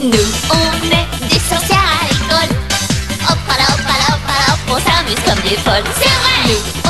Nous, on est des sorcières à l'école. Hop là, hop là, hop là, hop, on s'amuse comme des folles. C'est vrai. Nous,